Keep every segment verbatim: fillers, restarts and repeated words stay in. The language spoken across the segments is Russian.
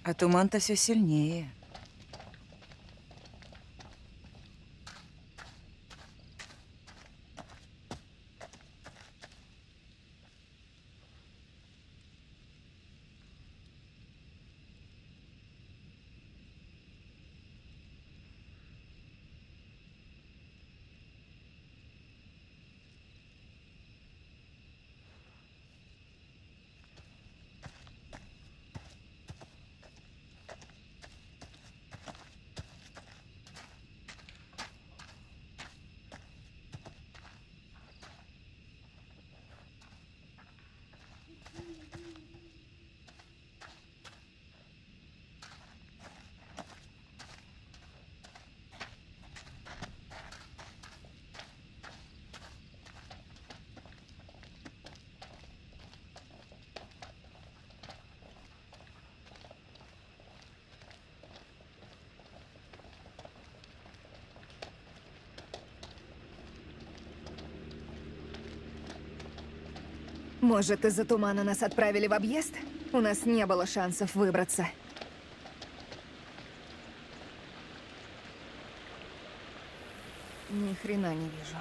А туман-то все сильнее. Может, из-за тумана нас отправили в объезд? У нас не было шансов выбраться. Ни хрена не вижу.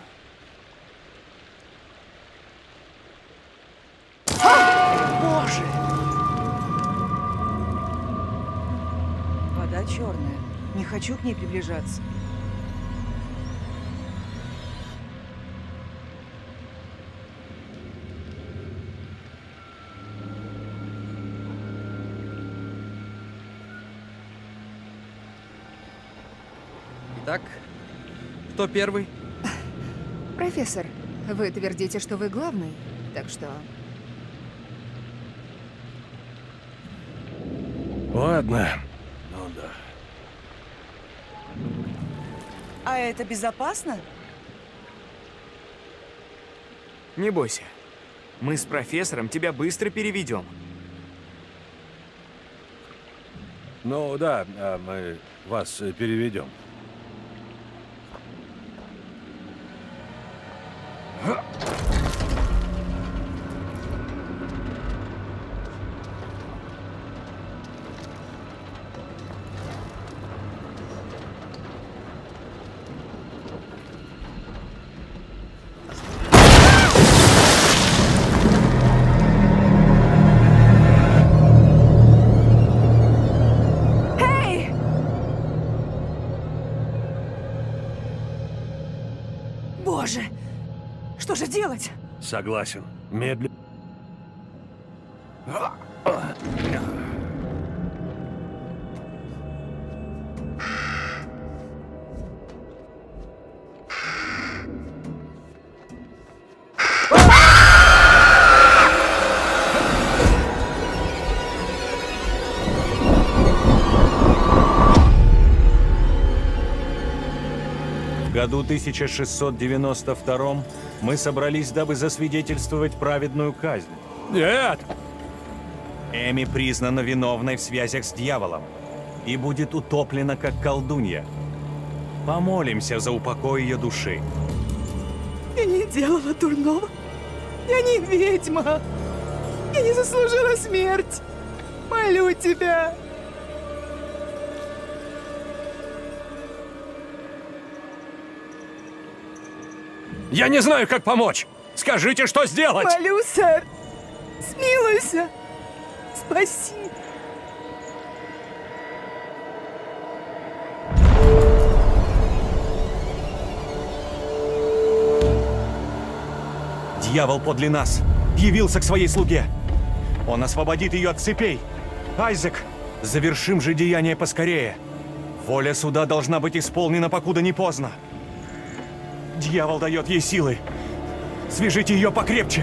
Боже! Вода черная. Не хочу к ней приближаться. Итак, кто первый? Профессор, вы твердите, что вы главный, так что... Ладно. Ну да. А это безопасно? Не бойся. Мы с профессором тебя быстро переведем. Ну да, а мы вас э, переведем. Боже! Что же делать? Согласен. Медленно. В году тысяча шестьсот девяносто втором мы собрались, дабы засвидетельствовать праведную казнь. Нет! Эми признана виновной в связях с дьяволом и будет утоплена как колдунья. Помолимся за упокой ее души. Я не делала дурного. Я не ведьма. Я не заслужила смерть. Молю тебя. Я не знаю, как помочь! Скажите, что сделать! Молю, сэр. Смилуйся. Спаси. Дьявол подле нас явился к своей слуге. Он освободит ее от цепей. Айзек, завершим же деяние поскорее. Воля суда должна быть исполнена, покуда не поздно. Дьявол дает ей силы. Свяжите ее покрепче.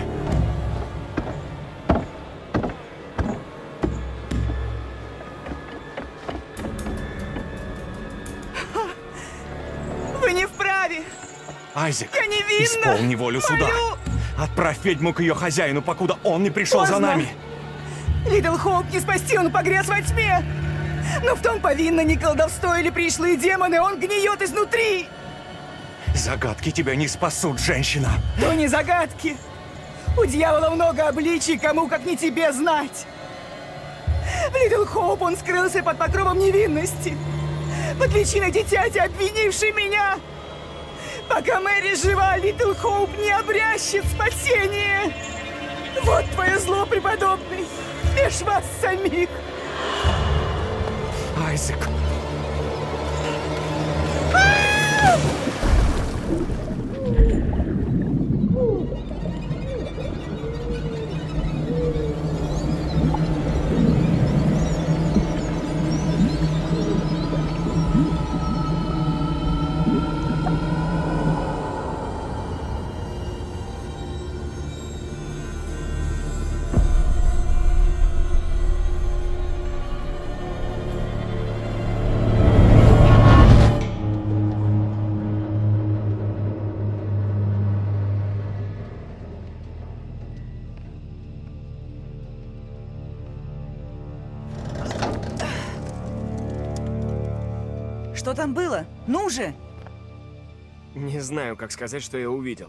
Вы не вправе. Айзек, Я невинна. исполни волю суда. Молю. Отправь ведьму к ее хозяину, покуда он не пришел Поздно. за нами. Лидл Хоуп не спасти, он погряз во тьме. Но в том повинно не колдовство или пришлые демоны, он гниет изнутри. Загадки тебя не спасут, женщина. То не загадки. У дьявола много обличий, кому как не тебе знать. В Литл Хоуп он скрылся под покровом невинности. Под личиной дитяти, обвинившей меня. Пока Мэри жива, Литл Хоуп не обрящет спасение. Вот твое зло, преподобный, меж вас самих. Айзек. Что там было? Ну же! Не знаю, как сказать, что я увидел.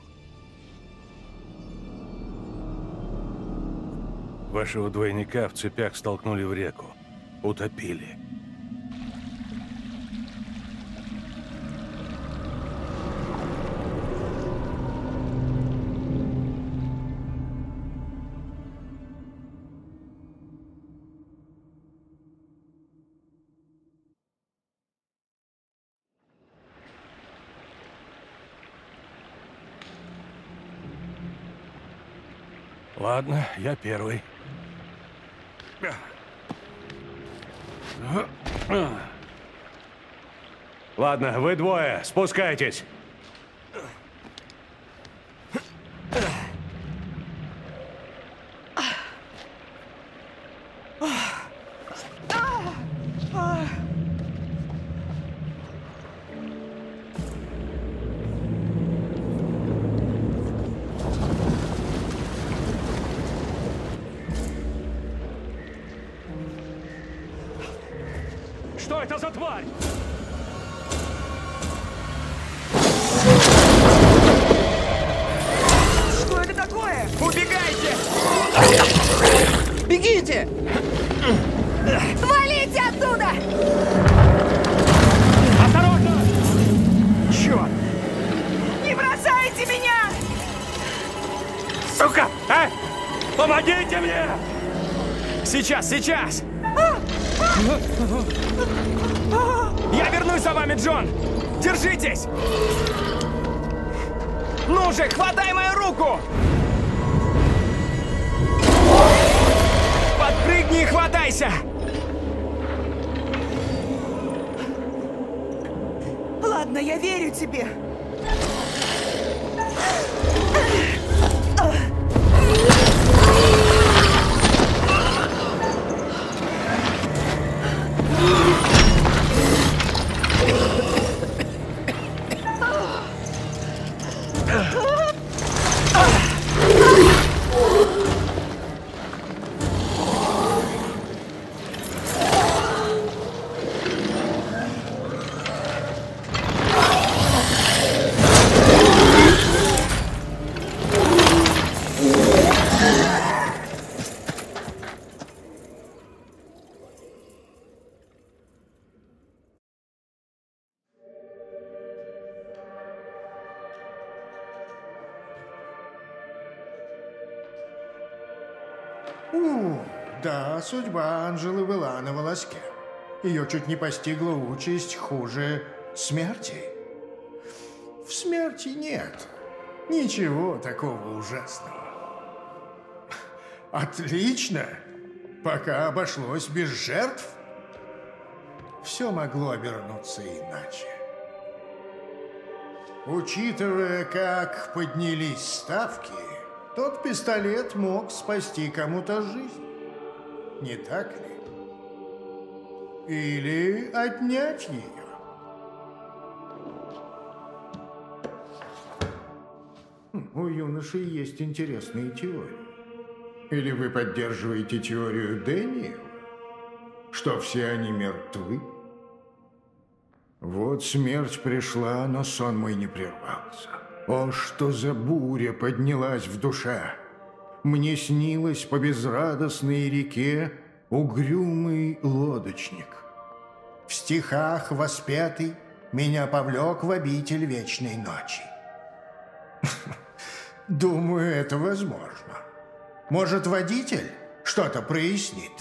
Вашего двойника в цепях столкнули в реку. Утопили. Ладно, я первый. Ладно, вы двое, спускайтесь. Что это за тварь? Что это такое? Убегайте! Бегите! Валите оттуда! Осторожно! Черт! Не бросайте меня! Сука! А! Помогите мне! Сейчас, сейчас! Я вернусь за вами, Джон! Держитесь! Ну же, хватай мою руку! Подпрыгни и хватайся! Ладно, я верю тебе. У, да, судьба Анжелы была на волоске. Ее чуть не постигла участь хуже смерти. В смерти нет ничего такого ужасного. Отлично! Пока обошлось без жертв, все могло обернуться иначе. Учитывая, как поднялись ставки, тот пистолет мог спасти кому-то жизнь. Не так ли? Или отнять ее. У юноши есть интересные теории. Или вы поддерживаете теорию Дэниела, что все они мертвы? Вот смерть пришла, но сон мой не прервался. О, что за буря поднялась в душе! Мне снилось по безрадостной реке угрюмый лодочник. В стихах воспетый меня повлек в обитель вечной ночи. Думаю, это возможно. Может, водитель что-то прояснит?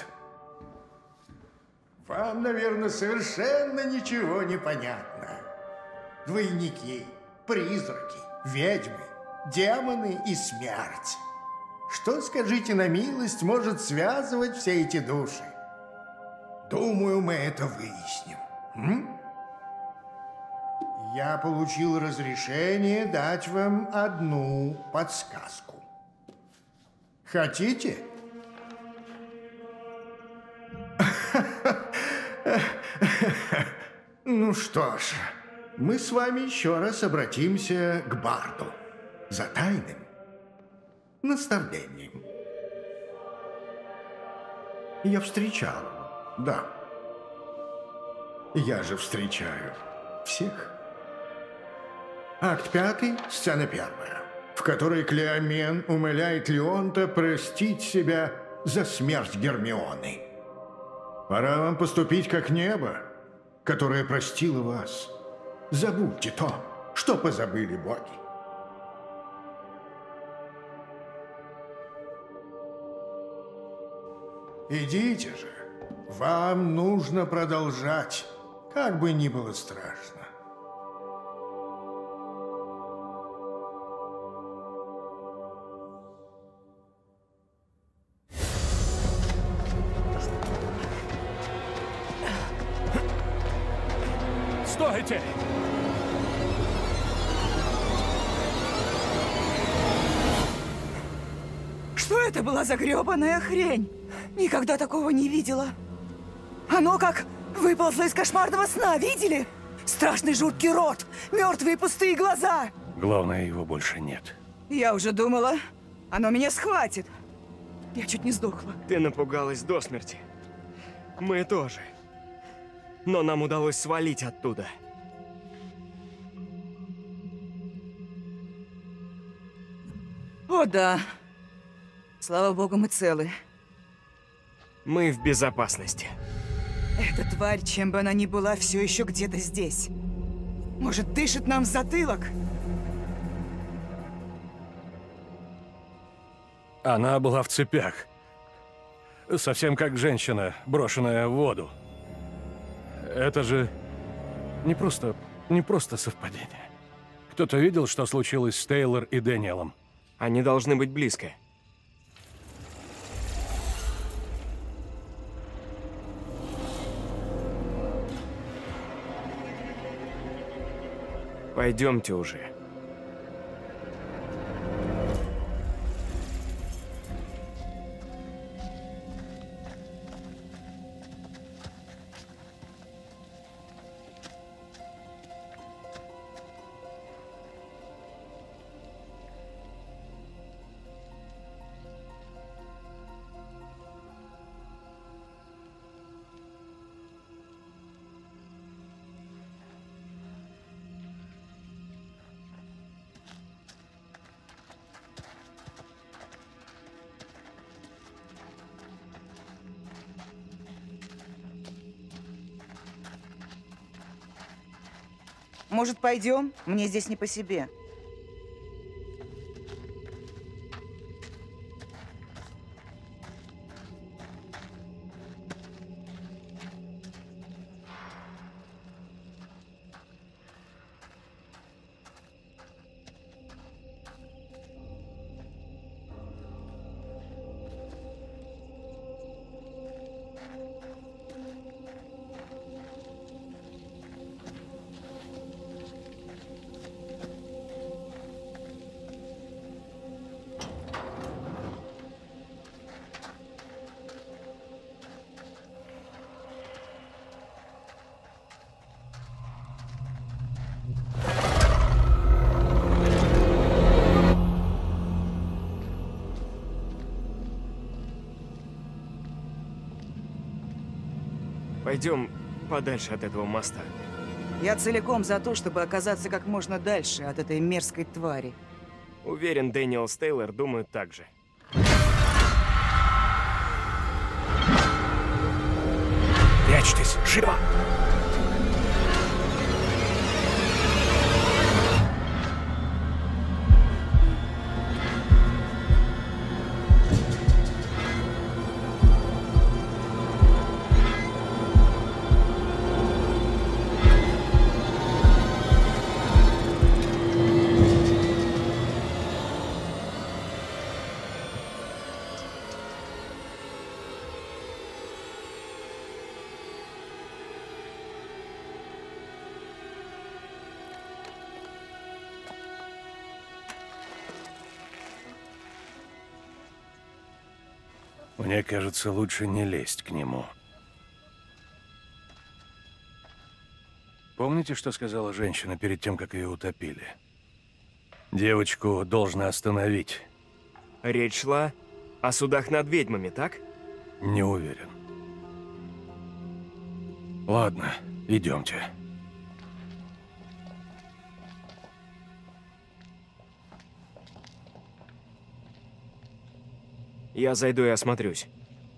Вам, наверное, совершенно ничего не понятно. Двойники, призраки, ведьмы, демоны и смерть. Что, скажите на милость, может связывать все эти души? Думаю, мы это выясним. М? Я получил разрешение дать вам одну подсказку. Хотите? Ну что ж, мы с вами еще раз обратимся к Барду за тайным наставлением. Я встречал его, да. Я же встречаю всех. Акт пятый, сцена первая, в которой Клеомен умоляет Леонта простить себя за смерть Гермионы. Пора вам поступить как небо, которое простило вас. Забудьте то, что позабыли боги. Идите же. Вам нужно продолжать, как бы ни было страшно. Стойте! Что это была за грёбаная хрень? Никогда такого не видела. Оно как выползло из кошмарного сна, видели? Страшный жуткий рот, мертвые пустые глаза. Главное, его больше нет. Я уже думала, оно меня схватит. Я чуть не сдохла. Ты напугалась до смерти. Мы тоже. Но нам удалось свалить оттуда. О да. Слава богу, мы целы. Мы в безопасности. Эта тварь, чем бы она ни была, все еще где-то здесь. Может, дышит нам в затылок? Она была в цепях. Совсем как женщина, брошенная в воду. Это же не просто, не просто совпадение. Кто-то видел, что случилось с Тейлор и Дэниелом? Они должны быть близко. Пойдемте уже. Может, пойдем? Мне здесь не по себе. Пойдем подальше от этого моста. Я целиком за то, чтобы оказаться как можно дальше от этой мерзкой твари. Уверен, Дэниел с Тейлор думают так же. Прячьтесь, живо! Мне кажется, лучше не лезть к нему. Помните, что сказала женщина перед тем, как ее утопили? Девочку должны остановить. Речь шла о судах над ведьмами, так? Не уверен. Ладно, идемте. Я зайду и осмотрюсь.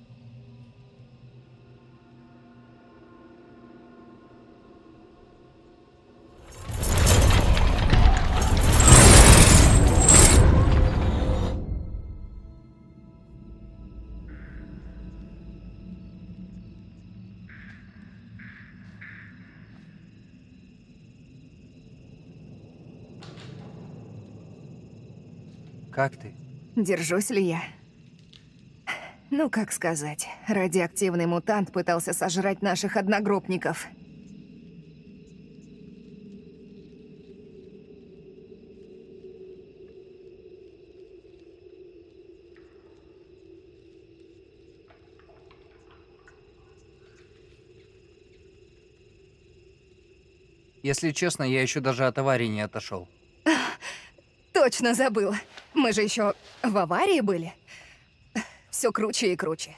Как ты? Держусь ли я? Ну, как сказать, радиоактивный мутант пытался сожрать наших одногруппников. Если честно, я еще даже от аварии не отошел. Точно забыла. Мы же еще в аварии были. Все круче и круче.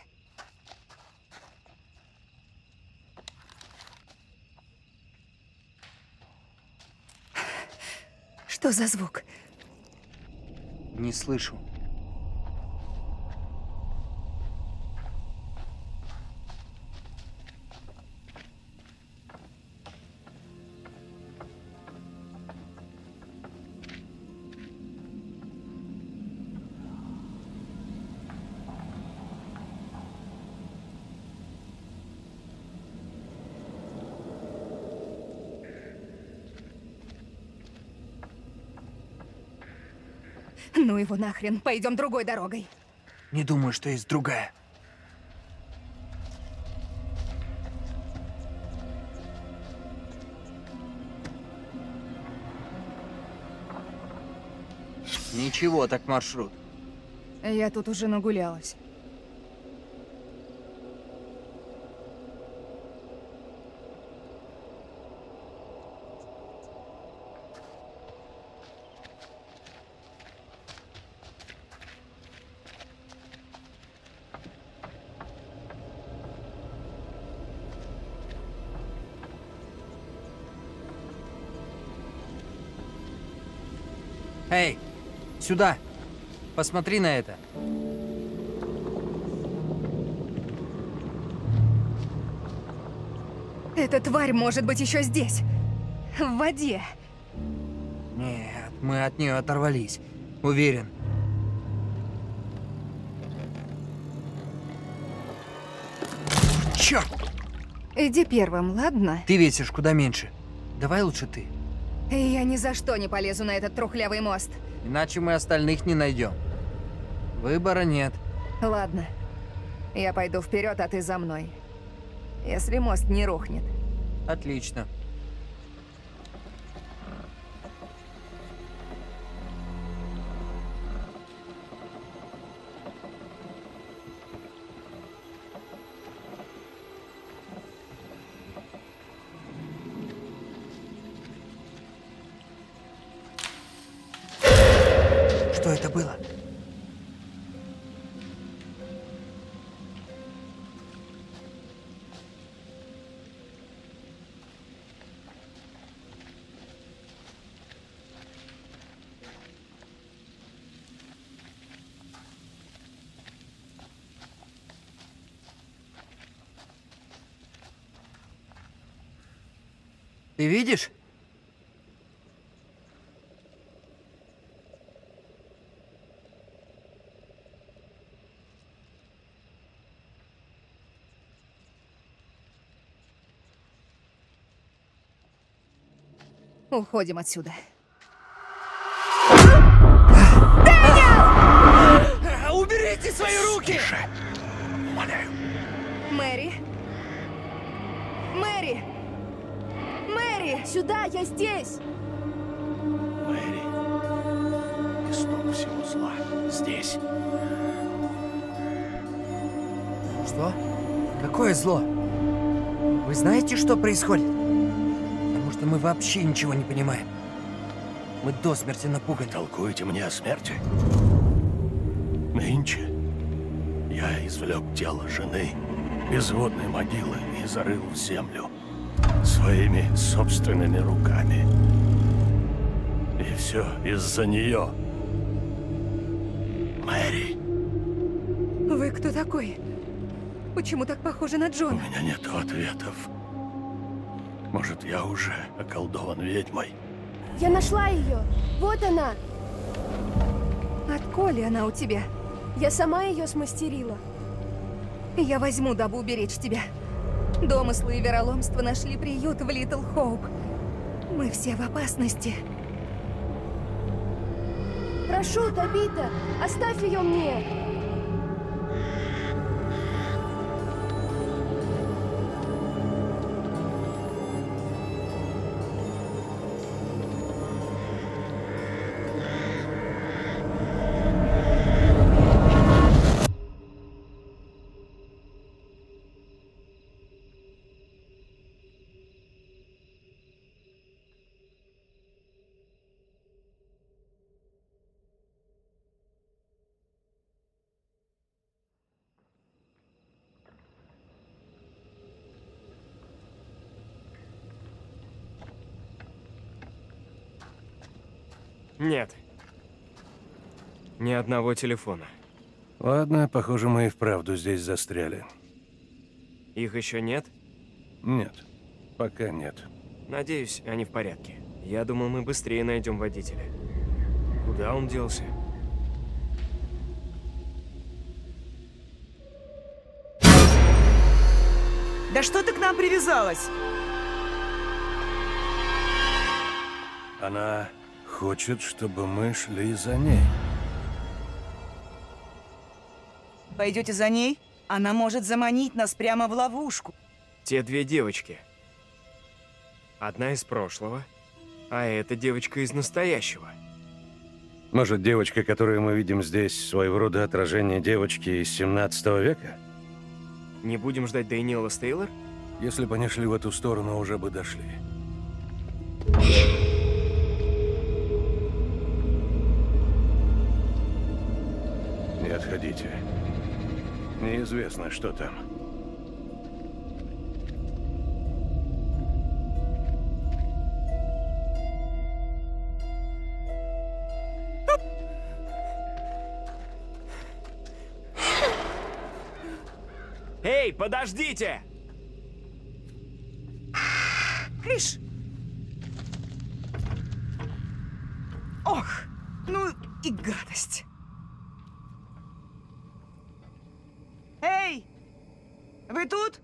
Что за звук? Не слышу. Ну его нахрен, пойдем другой дорогой. Не думаю, что есть другая. Ничего, так маршрут. Я тут уже нагулялась. Эй, сюда! Посмотри на это. Эта тварь может быть еще здесь. В воде. Нет, мы от нее оторвались. Уверен. Черт! Иди первым, ладно? Ты весишь куда меньше. Давай лучше ты. Я ни за что не полезу на этот трухлявый мост. Иначе мы остальных не найдем. Выбора нет. Ладно. Я пойду вперед, а ты за мной. Если мост не рухнет. Отлично. Что это было? Ты видишь? Уходим отсюда. Уберите свои руки! Тише. Умоляю. Мэри? Мэри! Мэри! Сюда, я здесь! Мэри, исток всего зла здесь. Что? Какое зло? Вы знаете, что происходит? Потому что мы вообще ничего не понимаем. Мы до смерти напуганы. Толкуете мне о смерти? Нынче я извлек тело жены из водной могилы и зарыл в землю своими собственными руками. И все из-за нее. Мэри. Вы кто такой? Почему так похожи на У Джона? меня нет ответов. Может, я уже околдован ведьмой? Я нашла ее! Вот она! Отколи она у тебя? Я сама ее смастерила. Я возьму, дабы уберечь тебя. Домыслы и вероломство нашли приют в Литл Хоуп. Мы все в опасности. Прошу, Табита, оставь ее мне! Нет. Ни одного телефона. Ладно, похоже, мы и вправду здесь застряли. Их еще нет? Нет, пока нет. Надеюсь, они в порядке. Я думал, мы быстрее найдем водителя. Куда он делся? Да что ты к нам привязалась? Она хочет, чтобы мы шли за ней. Пойдете за ней? Она может заманить нас прямо в ловушку. Те две девочки. Одна из прошлого, а эта девочка из настоящего. Может, девочка, которую мы видим здесь, своего рода отражение девочки из семнадцатого века? Не будем ждать Дэниела Стейлор? Если бы они шли в эту сторону, уже бы дошли. Не отходите. Неизвестно, что там. Эй, подождите! Криш! Ох, ну и гадость. Эй, вы тут?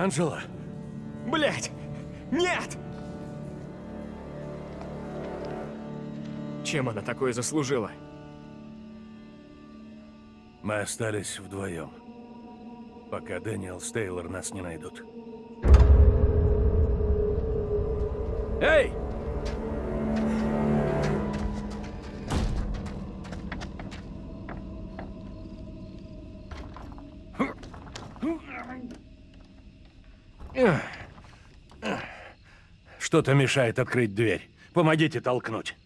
Анжела? Блять! Нет! Чем она такое заслужила? Мы остались вдвоем, пока Дэниел с Тейлор нас не найдут. Эй! Что-то мешает открыть дверь. Помогите толкнуть.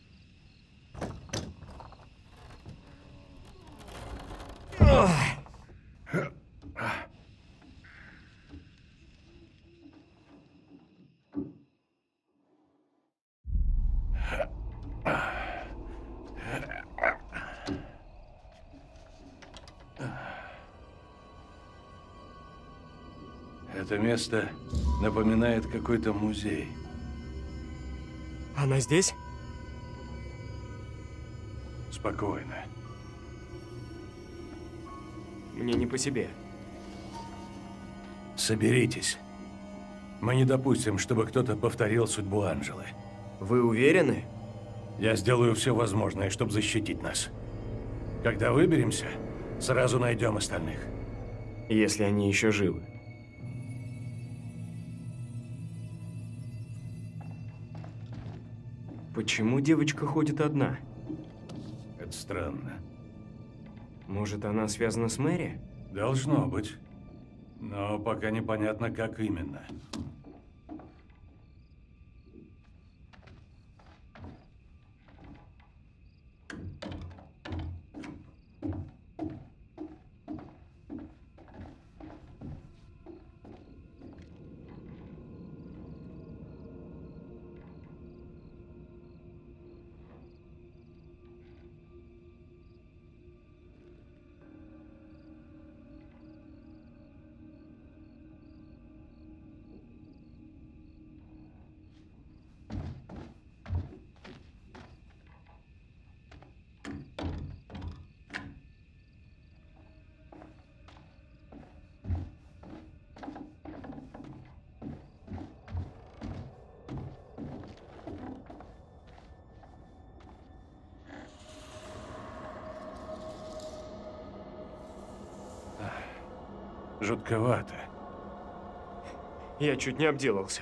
Это место напоминает какой-то музей. Она здесь? Спокойно. Мне не по себе. Соберитесь. Мы не допустим, чтобы кто-то повторил судьбу Анжелы. Вы уверены? Я сделаю все возможное, чтобы защитить нас. Когда выберемся, сразу найдем остальных. Если они еще живы. Почему девочка ходит одна? Это странно. Может, она связана с Мэри? Должно быть. Но пока непонятно, как именно. Жутковато. Я чуть не обделался.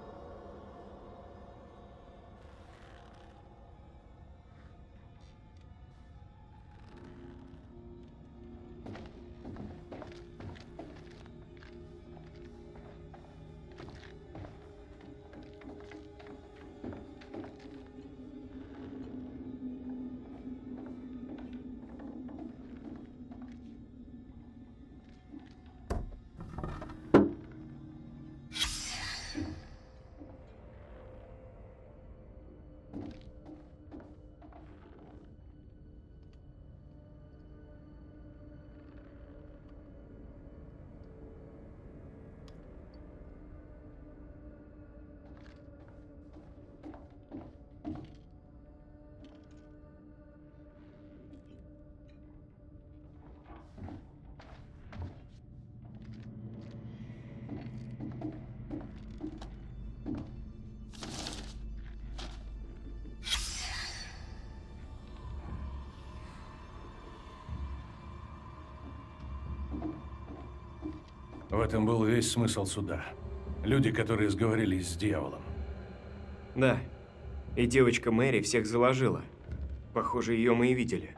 В этом был весь смысл суда. Люди, которые сговорились с дьяволом. Да. И девочка Мэри всех заложила. Похоже, ее мы и видели.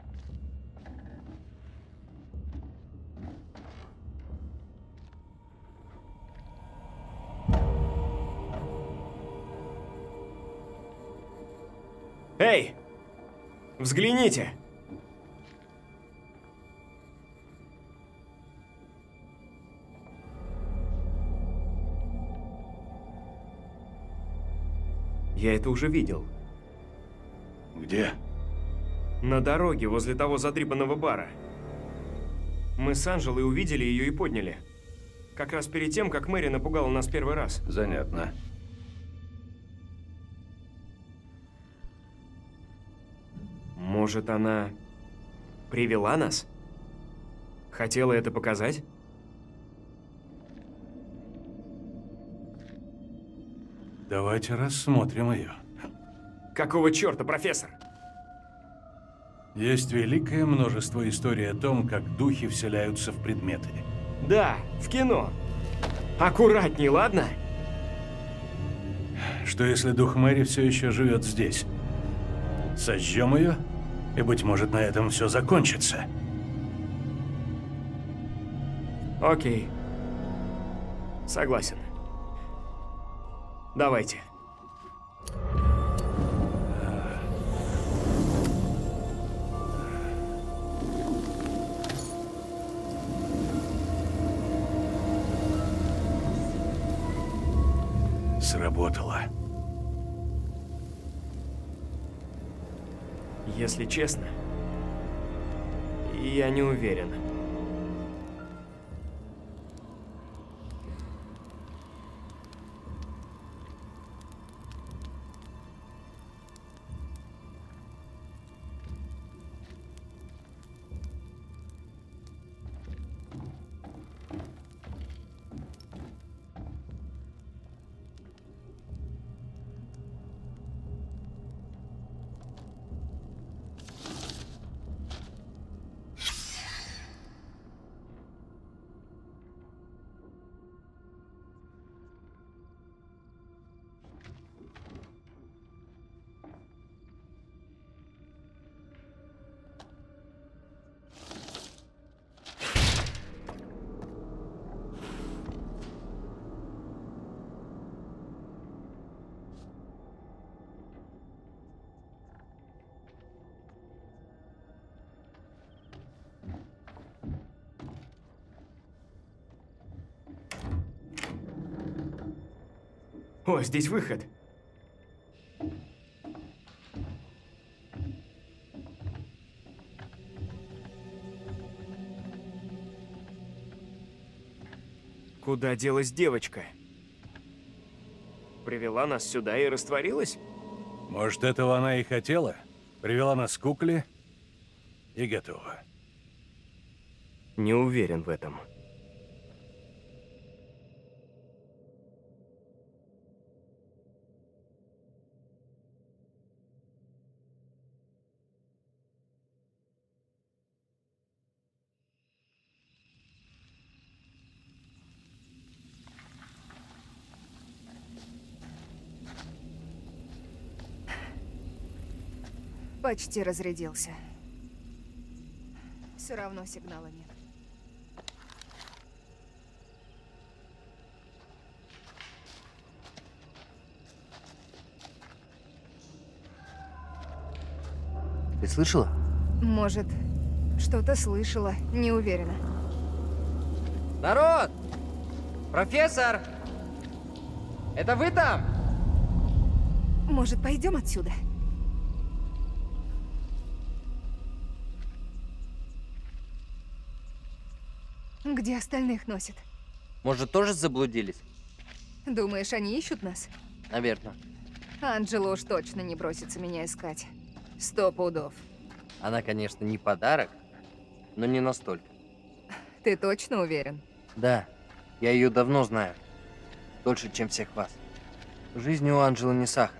Эй! Взгляните! Я это уже видел. Где? На дороге, возле того задрипанного бара. Мы с Анжелой увидели ее и подняли. Как раз перед тем, как Мэри напугала нас первый раз. Занятно. Может, она привела нас? Хотела это показать? Давайте рассмотрим ее. Какого черта, профессор? Есть великое множество историй о том, как духи вселяются в предметы. Да, в кино. Аккуратней, ладно? Что если дух Мэри все еще живет здесь? Сожжем ее, и, быть может, на этом все закончится. Окей. Согласен. Давайте. Сработало. Если честно, я не уверен. О, здесь выход. Куда делась девочка? Привела нас сюда и растворилась? Может, этого она и хотела? Привела нас к кукле и готова. Не уверен в этом. Почти разрядился. Все равно сигнала нет. Ты слышала? Может, что-то слышала, не уверена. Народ! Профессор! Это вы там? Может, пойдем отсюда? Где остальных носит? Может, тоже заблудились? Думаешь, они ищут нас? Наверное. Анджела уж точно не бросится меня искать. Сто пудов. Она, конечно, не подарок, но не настолько. Ты точно уверен? Да, я ее давно знаю. Дольше, чем всех вас. Жизнь у Анджелы не сахар.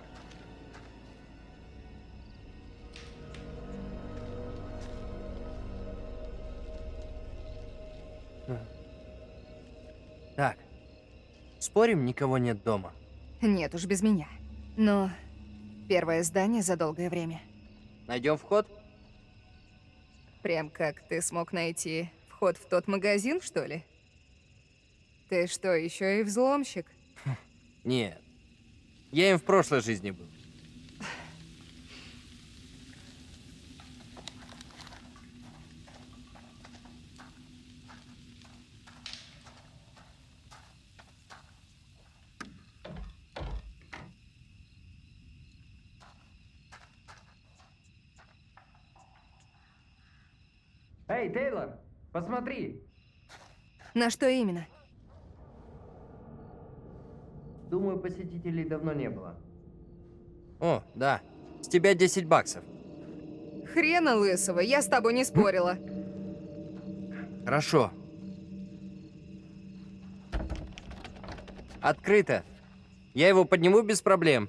Так, спорим, никого нет дома? Нет уж, без меня. Но первое здание за долгое время. Найдем вход? Прям как ты смог найти вход в тот магазин, что ли? Ты что, еще и взломщик? Нет. Я им в прошлой жизни был. Эй, Тейлор, посмотри! На что именно? Думаю, посетителей давно не было. О, да. С тебя десять баксов. Хрена лысого, я с тобой не спорила. Хорошо. Открыто. Я его подниму без проблем.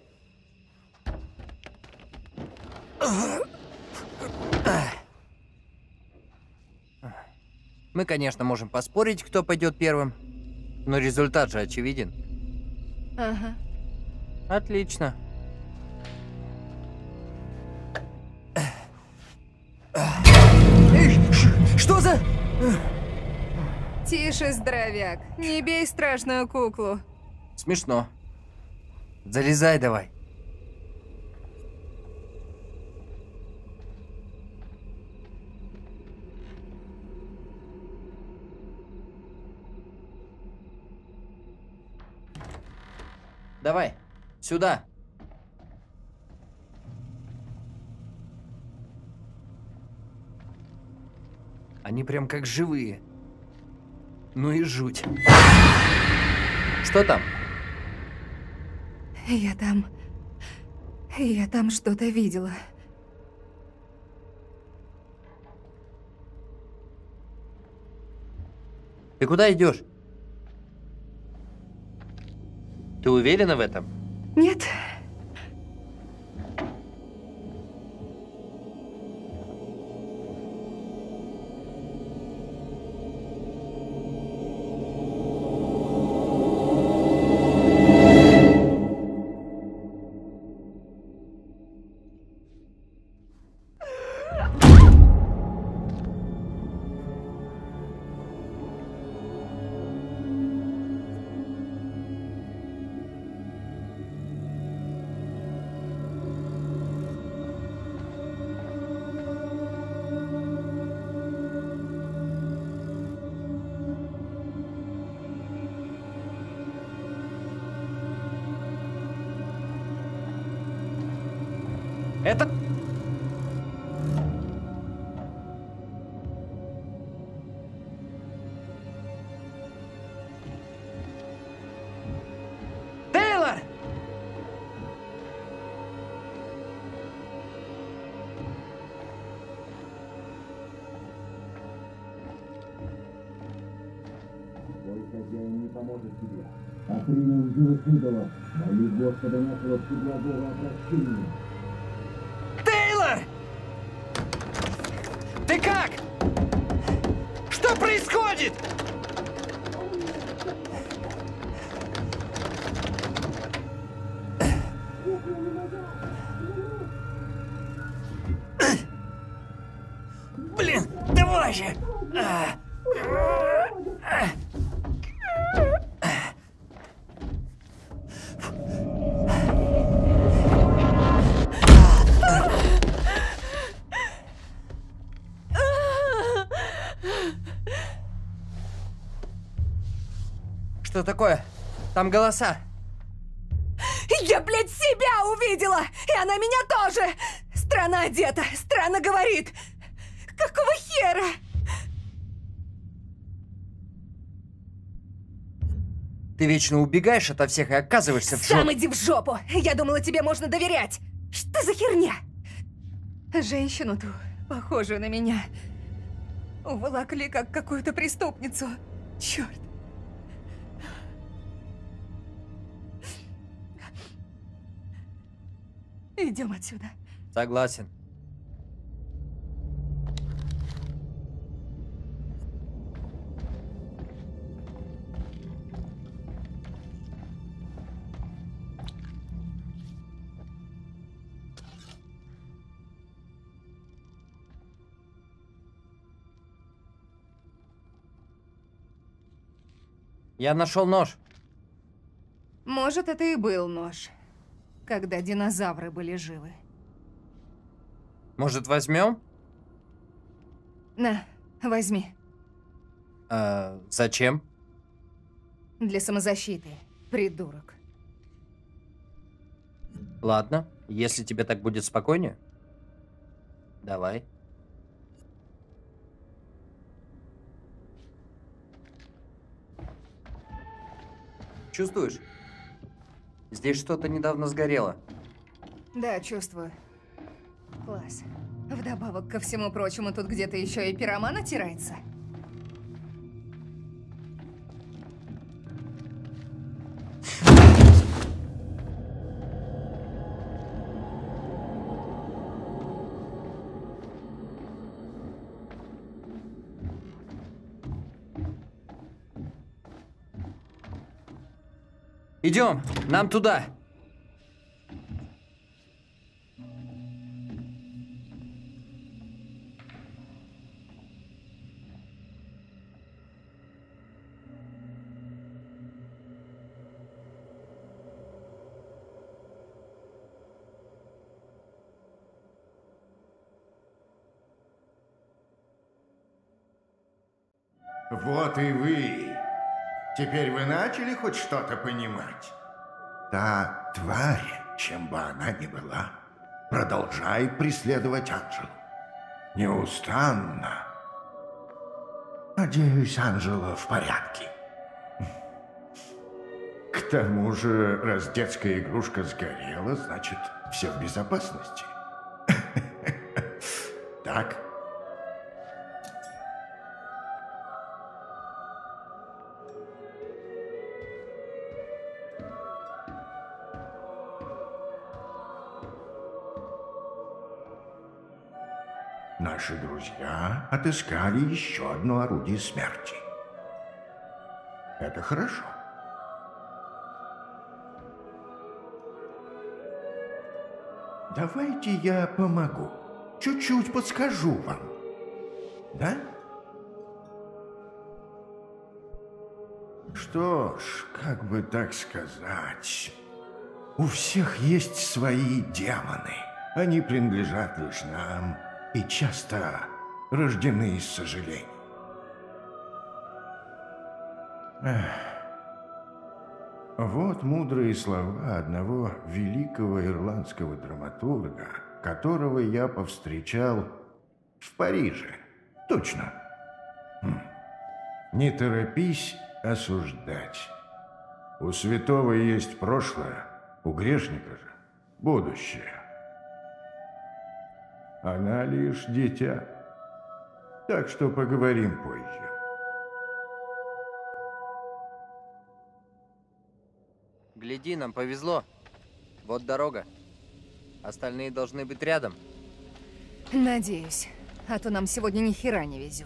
Мы, конечно, можем поспорить, кто пойдет первым, но результат же очевиден. Ага. Отлично. Что за... Тише, здоровяк. Не бей страшную куклу. Смешно. Залезай давай. Давай, сюда. Они прям как живые. Ну и жуть. Что там? Я там... Я там что-то видела. Ты куда идешь? Ты уверена в этом? Нет. Это... Тейлор! Твой хозяин не поможет тебе. А принял живых идолов, моли Господа нашего всеблагого о прощении. Тейлор! Ты как? Что происходит? Блин, давай же! Что такое? Там голоса. Я, блядь, себя увидела! И она меня тоже! Странно одета, странно говорит. Какого хера? Ты вечно убегаешь ото всех и оказываешься в жопе. Сам иди в жопу! Я думала, тебе можно доверять! Что за херня? Женщину ту, похожую на меня, уволокли как какую-то преступницу. Черт. Идем отсюда. Согласен. Я нашел нож. Может, это и был нож, когда динозавры были живы. Может, возьмем? На, возьми. А, зачем? Для самозащиты, придурок. Ладно, если тебе так будет спокойнее. Давай. Чувствуешь? Здесь что-то недавно сгорело. Да, чувствую. Класс. Вдобавок ко всему прочему, тут где-то еще и пироман отирается. Идем, нам туда. Вот и вы. Теперь вы начали хоть что-то понимать? Та тварь, чем бы она ни была, продолжает преследовать Анжелу. Неустанно. Надеюсь, Анжела в порядке. К тому же, раз детская игрушка сгорела, значит, все в безопасности. Так? Наши друзья отыскали еще одно орудие смерти. Это хорошо. Давайте я помогу. Чуть-чуть подскажу вам. Да? Что ж, как бы так сказать... У всех есть свои демоны. Они принадлежат лишь нам и часто рождены из сожалений. Эх. Вот мудрые слова одного великого ирландского драматурга, которого я повстречал в Париже. Точно. Хм. Не торопись осуждать. У святого есть прошлое, у грешника же будущее. Она лишь дитя. Так что поговорим позже. Гляди, нам повезло. Вот дорога. Остальные должны быть рядом. Надеюсь. А то нам сегодня ни хера не везет.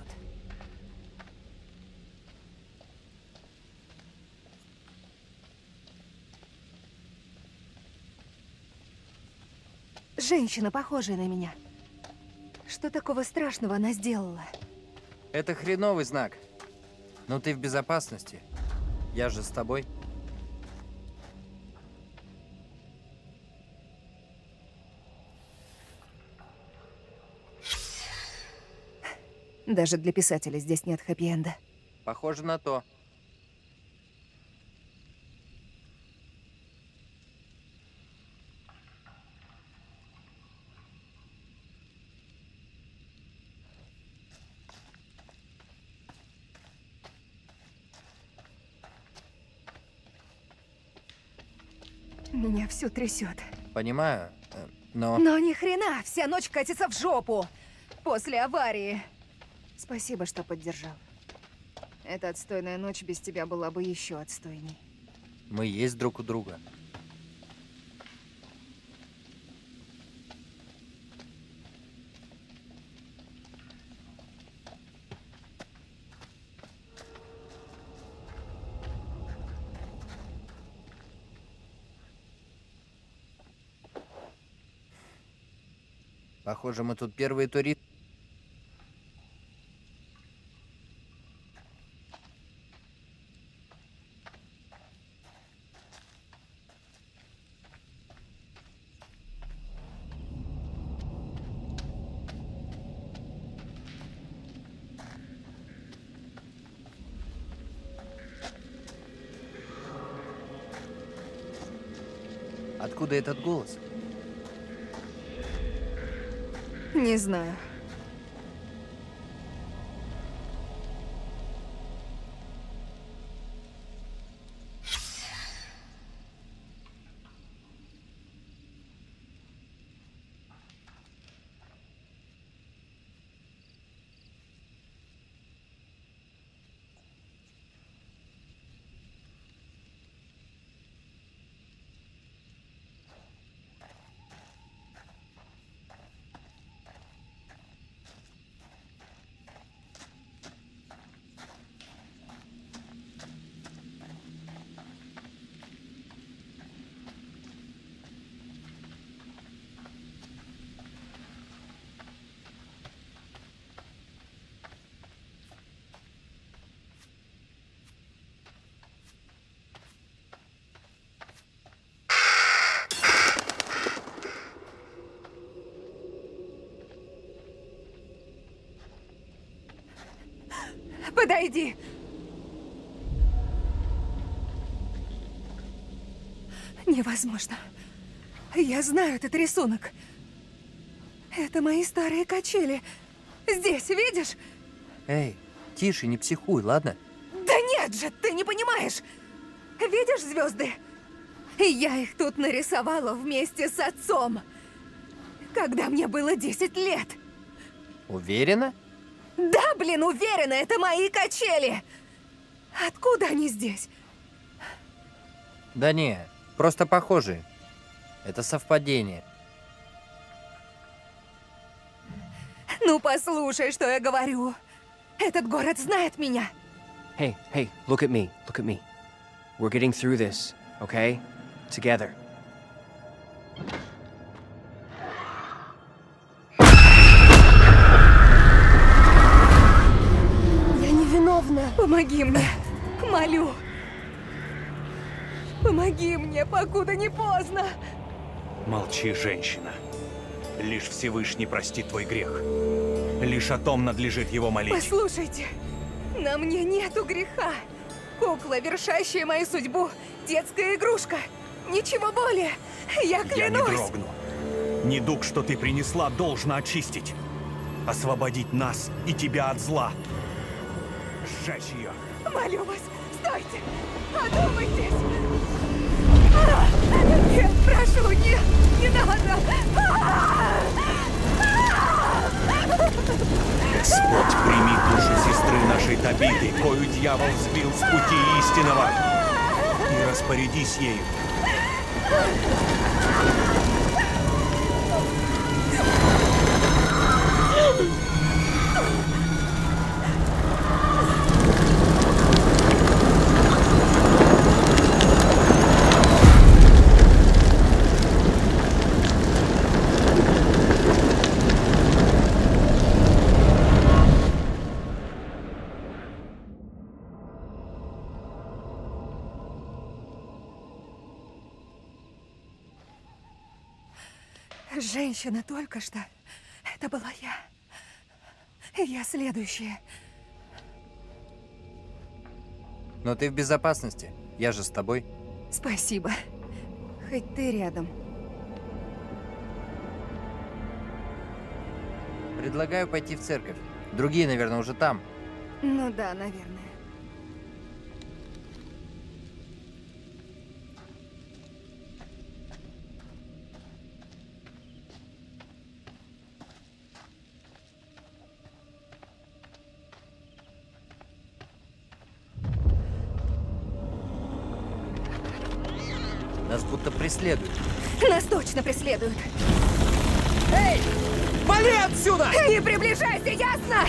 Женщина, похожая на меня. Что такого страшного она сделала? Это хреновый знак. Но ты в безопасности. Я же с тобой. Даже для писателей здесь нет хэппи-энда. Похоже на то. Меня все трясет. Понимаю, но... Но ни хрена, вся ночь катится в жопу. После аварии. Спасибо, что поддержал. Эта отстойная ночь без тебя была бы еще отстойней. Мы есть друг у друга. Похоже, мы тут первые туристы. Откуда этот голос? Не знаю. Подойди. Невозможно. Я знаю этот рисунок. Это мои старые качели. Здесь, видишь? Эй, тише, не психуй, ладно? Да нет же, ты не понимаешь. Видишь звезды? Я их тут нарисовала вместе с отцом, когда мне было десять лет. Уверена? Да, блин, уверена, это мои качели. Откуда они здесь? Да не, просто похожие. Это совпадение. Ну, послушай, что я говорю. Этот город знает меня. Hey, hey, look at me, look at me. We're getting through this, okay? Together. Я невиновна. Помоги мне, молю. Помоги мне, покуда не поздно. Молчи, женщина. Лишь Всевышний простит твой грех. Лишь о том надлежит его молить. Послушайте, на мне нету греха. Кукла, вершащая мою судьбу, детская игрушка. Ничего более. Я клянусь. Я не дрогну. Недуг, что ты принесла, должно очистить. Освободить нас и тебя от зла. Сжечь ее. Молю вас, стойте! Одумайтесь! А! Нет, прошу, нет, не надо! А! Господь, прими душу сестры нашей Табиты, кою дьявол сбил с пути истинного, и распорядись ею. Женщина только что. Это была я. Я следующая. Но ты в безопасности. Я же с тобой. Спасибо. Хоть ты рядом. Предлагаю пойти в церковь. Другие, наверное, уже там. Ну да, наверное. Нас будто преследуют. Нас точно преследуют. Эй! Вали отсюда! Не приближайся, ясно?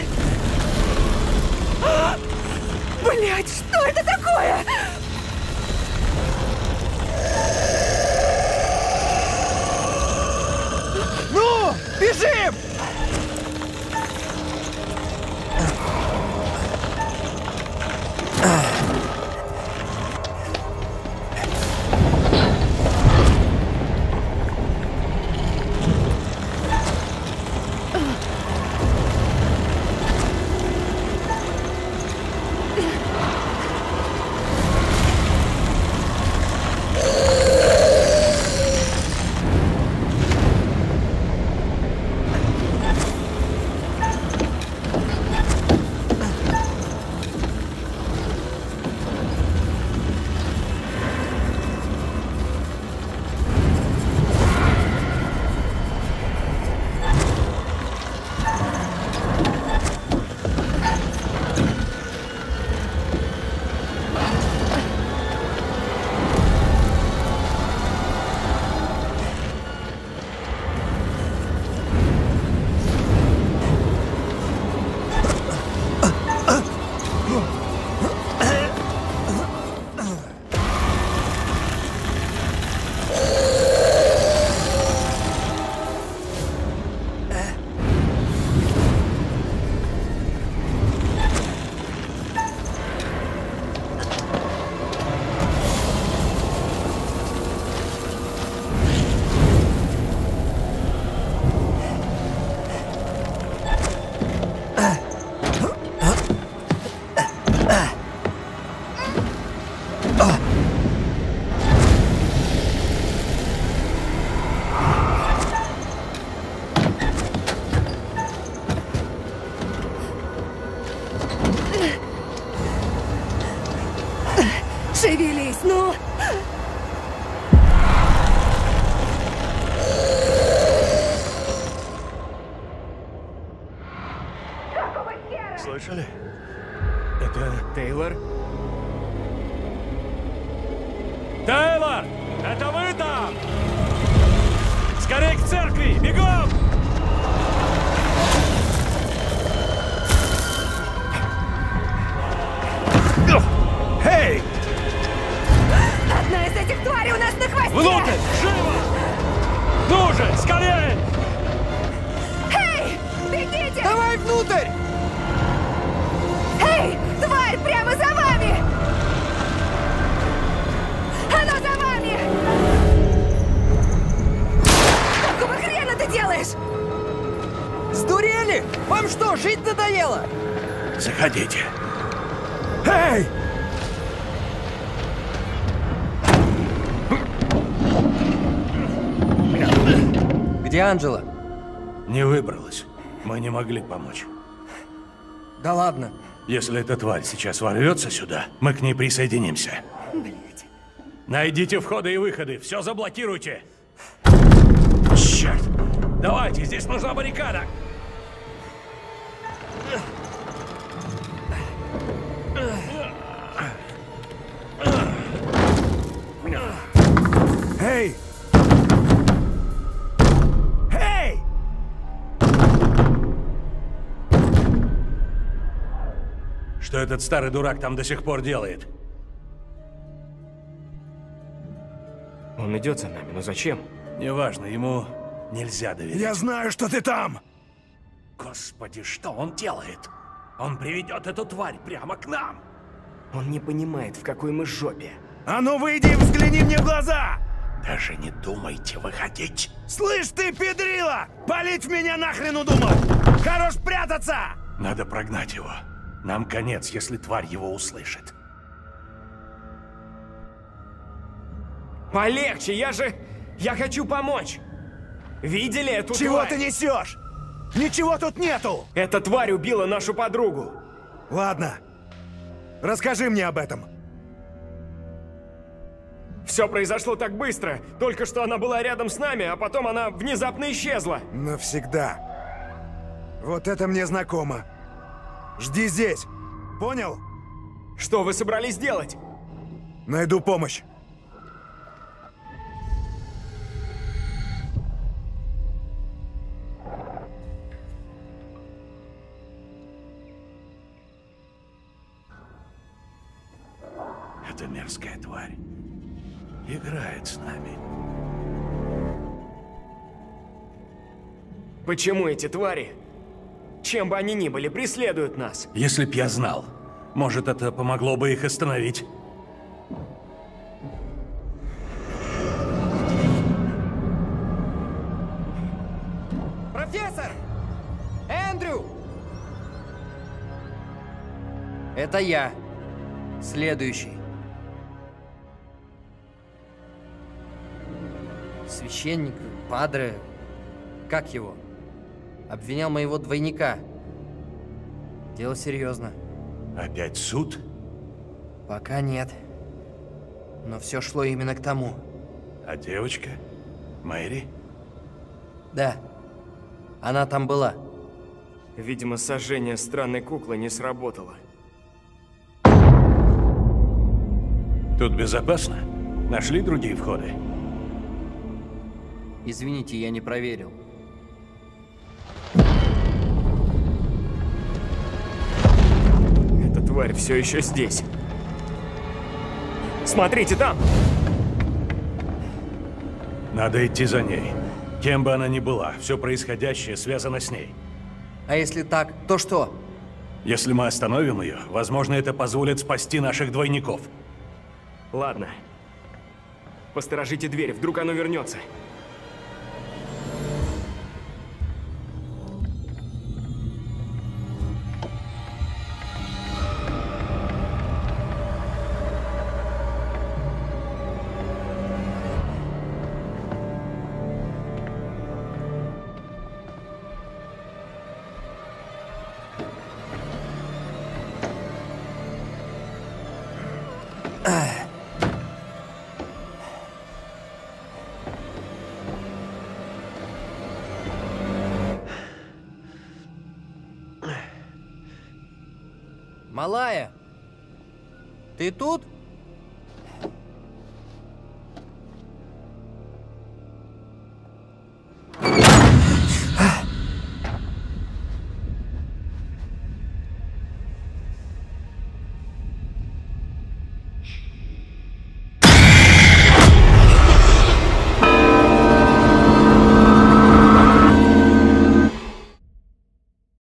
Блять, что это такое? Ну, бежим! слышали? Это... Тейлор? Тейлор! Это вы там? Скорей к церкви! Бегом! Эй! Одна из этих тварей у нас на хвосте! Внутрь! Живо! Ну же, скорее! Эй! Бегите! Давай внутрь! Эй! Тварь прямо за вами! Она за вами! Какого хрена ты делаешь? Сдурели? Вам что, жить надоело? Заходите. Эй! Где Анджела? Не выбралась. Мы не могли помочь. Да ладно. Если эта тварь сейчас ворвется сюда, мы к ней присоединимся. Блять. Найдите входы и выходы, все заблокируйте. Черт! Давайте, здесь нужна баррикада. Эй! Эй! Что этот старый дурак там до сих пор делает? Он идет за нами, но зачем? Неважно, ему нельзя доверять. Я знаю, что ты там! Господи, что он делает? Он приведет эту тварь прямо к нам. Он не понимает, в какой мы жопе. А ну выйди и взгляни мне в глаза! Даже не думайте выходить. Слышь ты, педрила! Палить в меня нахрен удумал! Хорош прятаться! Надо прогнать его. Нам конец, если тварь его услышит. Полегче, я же... Я хочу помочь! Видели эту Чего тварь? ты несешь? Ничего тут нету! Эта тварь убила нашу подругу! Ладно. Расскажи мне об этом. Все произошло так быстро. Только что она была рядом с нами, а потом она внезапно исчезла. Навсегда. Вот это мне знакомо. Жди здесь. Понял? Что вы собрались делать? Найду помощь. Эта мерзкая тварь играет с нами. Почему эти твари, чем бы они ни были, преследуют нас? Если б я знал, может, это помогло бы их остановить. Профессор! Эндрю! Это я. Следующий. Священник, падре, как его? Обвинял моего двойника. Дело серьезно. Опять суд? Пока нет. Но все шло именно к тому. А девочка? Мэри? Да. Она там была. Видимо, сожжение странной куклы не сработало. Тут безопасно? Нашли другие входы? Извините, я не проверил. Эта тварь все еще здесь. Смотрите, там! Надо идти за ней. Кем бы она ни была, все происходящее связано с ней. А если так, то что? Если мы остановим ее, возможно, это позволит спасти наших двойников. Ладно. Посторожите дверь, вдруг оно вернется. Малая, ты тут?